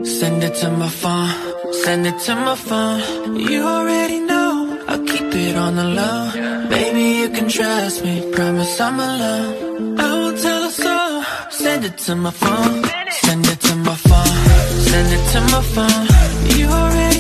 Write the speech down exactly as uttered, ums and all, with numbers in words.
Send it to my phone, send it to my phone. You already know, I'll keep it on the low. Baby, you can trust me, promise I'm alone. I won't tell a soul. Send it to my phone, send it to my phone, send it to my phone. You already